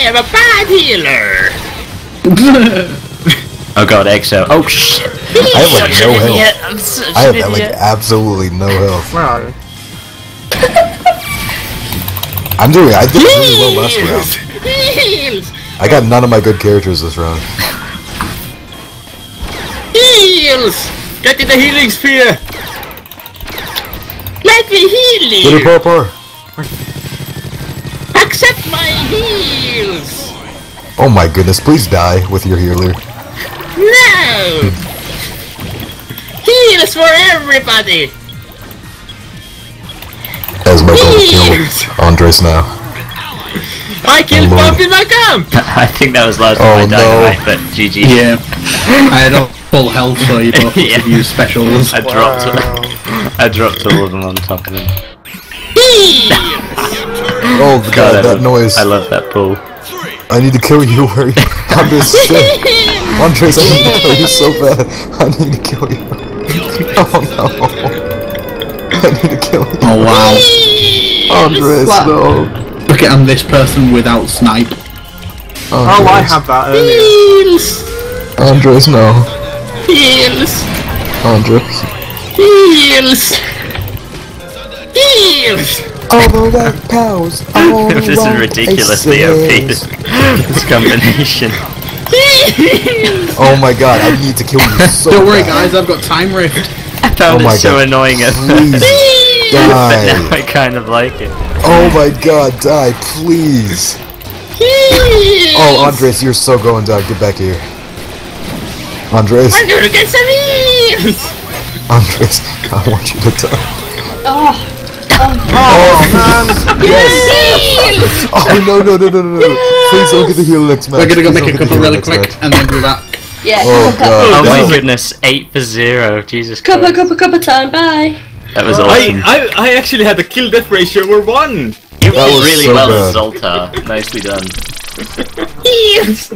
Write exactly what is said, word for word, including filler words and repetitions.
am a bad healer! Oh god, Exo. Oh shit! I have like no health. I'm such I have an like idiot. absolutely no health. Where are you? I'm doing. I did really well last round. Heals! I got none of my good characters this round. Heals! Get in the healing sphere! Let me heal Get you! it, Parpar. Accept my heals! Oh my goodness! Please die with your healer. No! Heals for everybody! As my goal to Heals! kill Andres now. I killed Oh, Lord. Bumpy McGump! I think that was last Oh, time I no. died, but G G. Yeah. I had a full health, so you both Yeah. could use specials. I dropped I dropped all of them on top of him. Oh god, I that love, noise! I love that pull. I need to kill you. Where are you? Andres, shit. Andres, I need to kill you so bad. I need to kill you. Oh no. I need to kill you. Oh wow. Andres, no. Look at I'm this person without snipe. Oh, I Andres, had that earlier. Heals! Andres, no. Heals! Andres. Heals! Heals! Although that cows. This is ridiculously O P, this, this combination. Heals! Oh my god, I need to kill you so Don't worry bad. guys, I've got time rift. I found Oh my it so God. annoying at Please but die. now I kind of like it. Oh my god, die, please. Heals! Oh, Andres, you're so going down. Get back here. Andres, I'm gonna get some heals! Andres, I want you to die. Oh, Oh man! Heals! Oh no no no no no no! Please don't get the heal next match. We're gonna go Please make a don't get the couple heal really next quick match. and then do that. yeah. Oh Cuppa, Oh god. my no. goodness, eight for zero, Jesus cuppa, Christ. cuppa, cuppa time. Bye. That was I, awesome. I I actually had a kill death ratio over one! You That did was really so well bad. as Zoltar. Nicely done. Heals!